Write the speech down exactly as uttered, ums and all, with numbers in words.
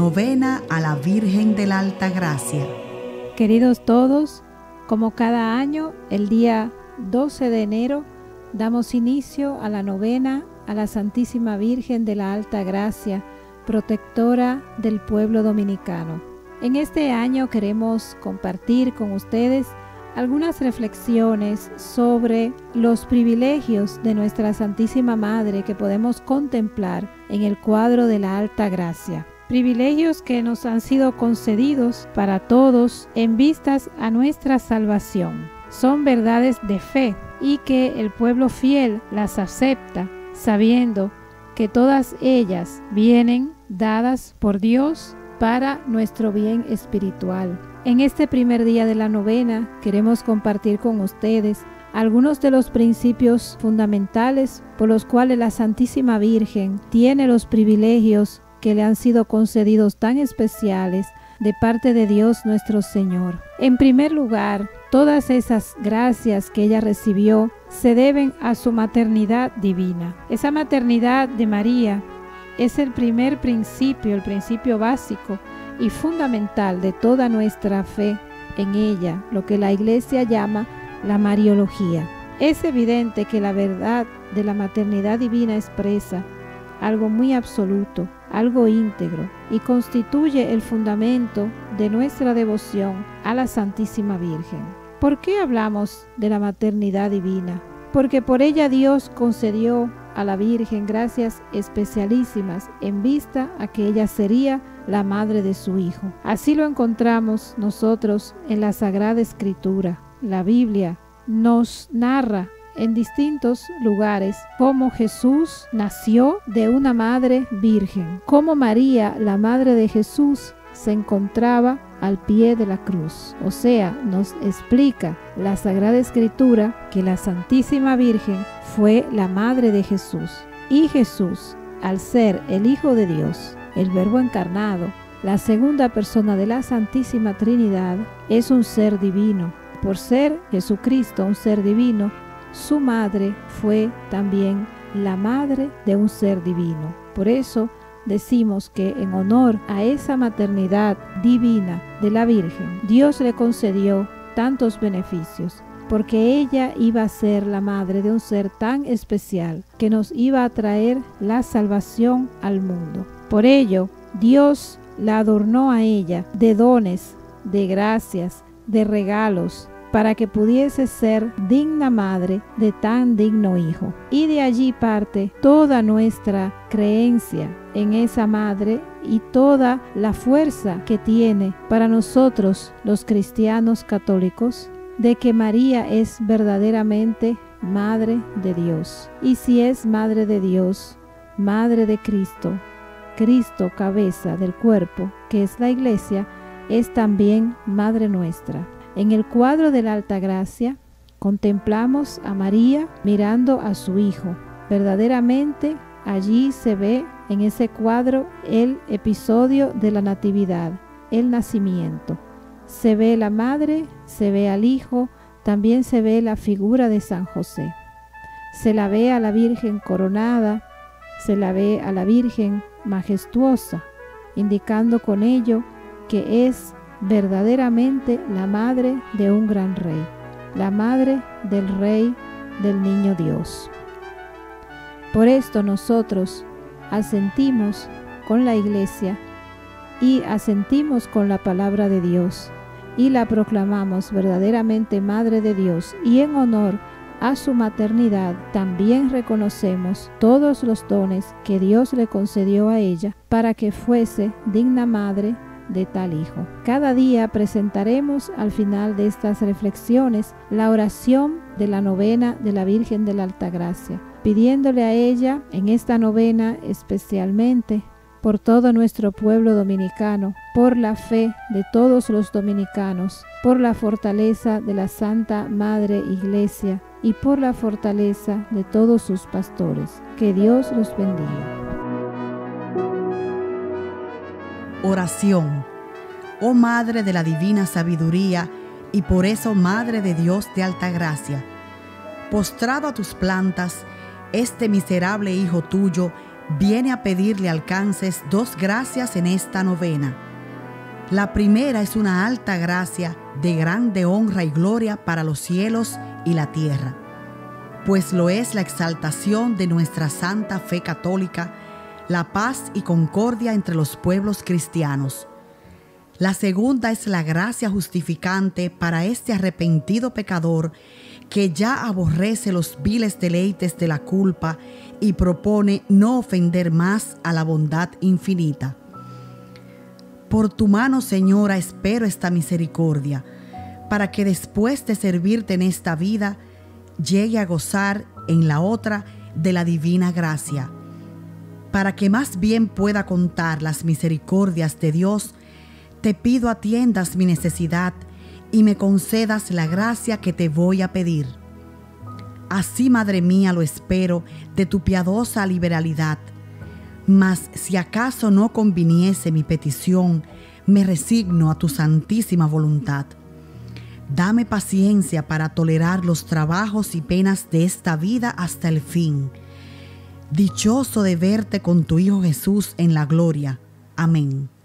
Novena a la Virgen de la Altagracia. Queridos todos, como cada año, el día doce de enero, damos inicio a la novena a la Santísima Virgen de la Altagracia, protectora del pueblo dominicano. En este año queremos compartir con ustedes algunas reflexiones sobre los privilegios de nuestra Santísima Madre que podemos contemplar en el cuadro de la Altagracia. Privilegios que nos han sido concedidos para todos en vistas a nuestra salvación. Son verdades de fe y que el pueblo fiel las acepta, sabiendo que todas ellas vienen dadas por Dios para nuestro bien espiritual. En este primer día de la novena queremos compartir con ustedes algunos de los principios fundamentales por los cuales la Santísima Virgen tiene los privilegios que le han sido concedidos tan especiales de parte de Dios nuestro Señor. En primer lugar, todas esas gracias que ella recibió se deben a su maternidad divina. Esa maternidad de María es el primer principio, el principio básico y fundamental de toda nuestra fe en ella, lo que la Iglesia llama la Mariología. Es evidente que la verdad de la maternidad divina expresa algo muy absoluto, algo íntegro, y constituye el fundamento de nuestra devoción a la Santísima Virgen. ¿Por qué hablamos de la maternidad divina? Porque por ella Dios concedió a la Virgen gracias especialísimas en vista a que ella sería la madre de su Hijo. Así lo encontramos nosotros en la Sagrada Escritura. La Biblia nos narra en distintos lugares cómo Jesús nació de una madre virgen, cómo María, la madre de Jesús, se encontraba al pie de la cruz. O sea, nos explica la Sagrada Escritura que la Santísima Virgen fue la madre de Jesús. Y Jesús, al ser el Hijo de Dios, el Verbo encarnado, la segunda persona de la Santísima Trinidad, es un ser divino. Por ser Jesucristo un ser divino, su madre fue también la madre de un ser divino. Por eso decimos que en honor a esa maternidad divina de la Virgen, Dios le concedió tantos beneficios, porque ella iba a ser la madre de un ser tan especial que nos iba a traer la salvación al mundo. Por ello, Dios la adornó a ella de dones, de gracias, de regalos, para que pudiese ser digna madre de tan digno hijo. Y de allí parte toda nuestra creencia en esa madre y toda la fuerza que tiene para nosotros los cristianos católicos de que María es verdaderamente madre de Dios. Y si es madre de Dios, madre de Cristo, Cristo cabeza del cuerpo, que es la Iglesia, es también madre nuestra. En el cuadro de la Altagracia contemplamos a María mirando a su Hijo. Verdaderamente allí se ve en ese cuadro el episodio de la Natividad, el nacimiento. Se ve la madre, se ve al Hijo, también se ve la figura de San José. Se la ve a la Virgen coronada, se la ve a la Virgen majestuosa, indicando con ello que es verdaderamente la madre de un gran rey, la madre del rey del niño Dios. Por esto nosotros asentimos con la Iglesia y asentimos con la palabra de Dios y la proclamamos verdaderamente madre de Dios, y en honor a su maternidad también reconocemos todos los dones que Dios le concedió a ella para que fuese digna madre de tal hijo. Cada día presentaremos al final de estas reflexiones la oración de la novena de la Virgen de la Altagracia, pidiéndole a ella en esta novena especialmente por todo nuestro pueblo dominicano, por la fe de todos los dominicanos, por la fortaleza de la Santa Madre Iglesia y por la fortaleza de todos sus pastores. Que Dios los bendiga. Oración. Oh Madre de la Divina Sabiduría, y por eso Madre de Dios de Altagracia, postrado a tus plantas, este miserable hijo tuyo viene a pedirle alcances dos gracias en esta novena. La primera es una alta gracia de grande honra y gloria para los cielos y la tierra, pues lo es la exaltación de nuestra santa fe católica, la paz y concordia entre los pueblos cristianos. La segunda es la gracia justificante para este arrepentido pecador que ya aborrece los viles deleites de la culpa y propone no ofender más a la bondad infinita. Por tu mano, Señora, espero esta misericordia, para que después de servirte en esta vida, llegue a gozar en la otra de la divina gracia. Para que más bien pueda contar las misericordias de Dios, te pido atiendas mi necesidad y me concedas la gracia que te voy a pedir. Así, Madre mía, lo espero de tu piadosa liberalidad. Mas si acaso no conviniese mi petición, me resigno a tu santísima voluntad. Dame paciencia para tolerar los trabajos y penas de esta vida hasta el fin. Dichoso de verte con tu Hijo Jesús en la gloria. Amén.